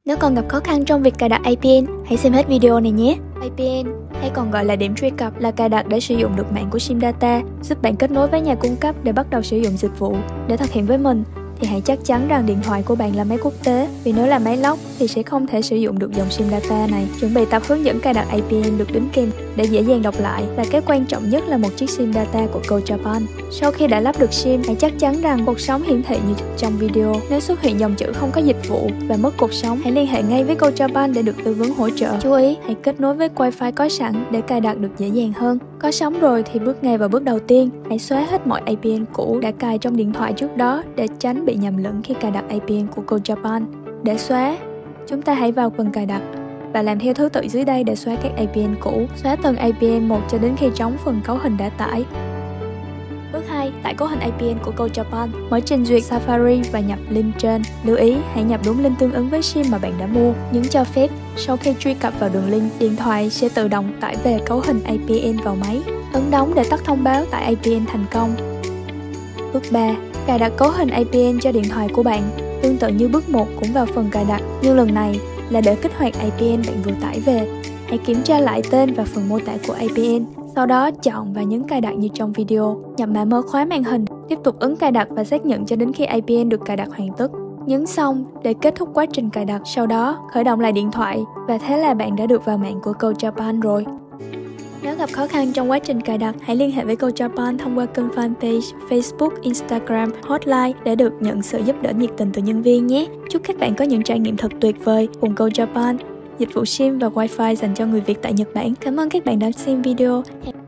Nếu còn gặp khó khăn trong việc cài đặt APN, hãy xem hết video này nhé. APN, hay còn gọi là điểm truy cập, là cài đặt để sử dụng được mạng của SIM data, giúp bạn kết nối với nhà cung cấp để bắt đầu sử dụng dịch vụ. Để thực hiện với mình, thì hãy chắc chắn rằng điện thoại của bạn là máy quốc tế, vì nếu là máy lóc thì sẽ không thể sử dụng được dòng SIM data này. Chuẩn bị tập hướng dẫn cài đặt APN được đính kèm để dễ dàng đọc lại, và cái quan trọng nhất là một chiếc SIM data của Go Japan. Sau khi đã lắp được SIM, hãy chắc chắn rằng cột sóng hiển thị như trong video. Nếu xuất hiện dòng chữ không có dịch vụ và mất cột sóng, hãy liên hệ ngay với Go Japan để được tư vấn hỗ trợ. Chú ý, hãy kết nối với Wi-Fi có sẵn để cài đặt được dễ dàng hơn. Có sóng rồi thì bước ngay vào bước đầu tiên. Hãy xóa hết mọi APN cũ đã cài trong điện thoại trước đó để tránh bị nhầm lẫn khi cài đặt APN của Go Japan. Để xóa, chúng ta hãy vào phần cài đặt và làm theo thứ tự dưới đây để xóa các APN cũ. Xóa từng APN một cho đến khi trống phần cấu hình đã tải. Bước 2. Tải cấu hình APN của Go Japan. Mở trình duyệt Safari và nhập link trên. Lưu ý, hãy nhập đúng link tương ứng với SIM mà bạn đã mua. Nhấn cho phép. Sau khi truy cập vào đường link, điện thoại sẽ tự động tải về cấu hình APN vào máy. Ấn đóng để tắt thông báo tải APN thành công. Bước 3. Cài đặt cấu hình APN cho điện thoại của bạn. Tương tự như bước 1 cũng vào phần cài đặt, nhưng lần này là để kích hoạt APN bạn vừa tải về. Hãy kiểm tra lại tên và phần mô tả của APN. Sau đó chọn và nhấn cài đặt như trong video. Nhập mã mã khóa màn hình, tiếp tục ấn cài đặt và xác nhận cho đến khi APN được cài đặt hoàn tất. Nhấn xong để kết thúc quá trình cài đặt. Sau đó khởi động lại điện thoại, và thế là bạn đã được vào mạng của Go Japan rồi. Nếu gặp khó khăn trong quá trình cài đặt, hãy liên hệ với Go Japan thông qua kênh fanpage, Facebook, Instagram, hotline để được nhận sự giúp đỡ nhiệt tình từ nhân viên nhé. Chúc các bạn có những trải nghiệm thật tuyệt vời cùng Go Japan, dịch vụ SIM và Wi-Fi dành cho người Việt tại Nhật Bản. Cảm ơn các bạn đã xem video.